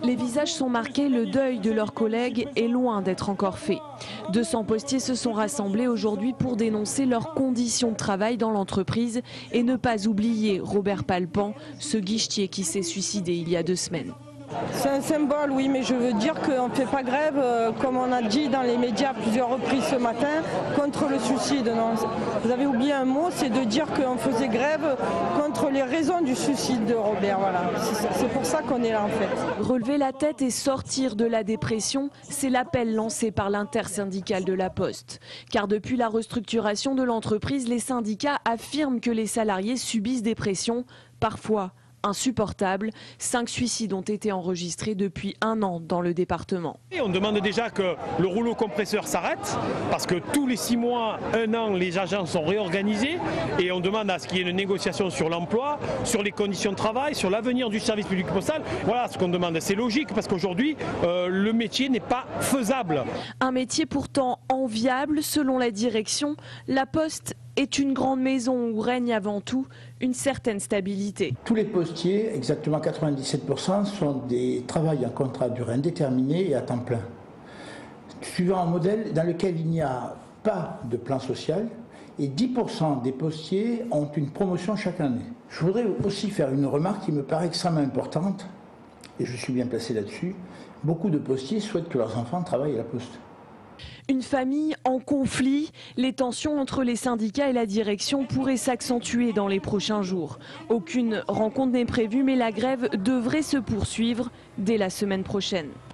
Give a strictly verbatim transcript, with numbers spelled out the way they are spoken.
Les visages sont marqués, le deuil de leurs collègues est loin d'être encore fait. deux cents postiers se sont rassemblés aujourd'hui pour dénoncer leurs conditions de travail dans l'entreprise et ne pas oublier Robert Palpan, ce guichetier qui s'est suicidé il y a deux semaines. C'est un symbole, oui, mais je veux dire qu'on ne fait pas grève, euh, comme on a dit dans les médias à plusieurs reprises ce matin, contre le suicide. Non. Vous avez oublié un mot, c'est de dire qu'on faisait grève contre les raisons du suicide de Robert. Voilà. C'est pour ça qu'on est là en fait. Relever la tête et sortir de la dépression, c'est l'appel lancé par l'intersyndicale de la Poste. Car depuis la restructuration de l'entreprise, les syndicats affirment que les salariés subissent des pressions, parfois insupportable. Cinq suicides ont été enregistrés depuis un an dans le département. Et on demande déjà que le rouleau compresseur s'arrête parce que tous les six mois, un an, les agents sont réorganisés et on demande à ce qu'il y ait une négociation sur l'emploi, sur les conditions de travail, sur l'avenir du service public postal. Voilà ce qu'on demande. C'est logique parce qu'aujourd'hui, euh, le métier n'est pas faisable. Un métier pourtant enviable selon la direction. La Poste est une grande maison où règne avant tout une certaine stabilité. Tous les postiers, exactement quatre-vingt-dix-sept pour cent, sont des travailleurs en contrat à durée indéterminée et à temps plein. Suivant un modèle dans lequel il n'y a pas de plan social et dix pour cent des postiers ont une promotion chaque année. Je voudrais aussi faire une remarque qui me paraît extrêmement importante, et je suis bien placé là-dessus. Beaucoup de postiers souhaitent que leurs enfants travaillent à la Poste. Une famille en conflit, les tensions entre les syndicats et la direction pourraient s'accentuer dans les prochains jours. Aucune rencontre n'est prévue, mais la grève devrait se poursuivre dès la semaine prochaine.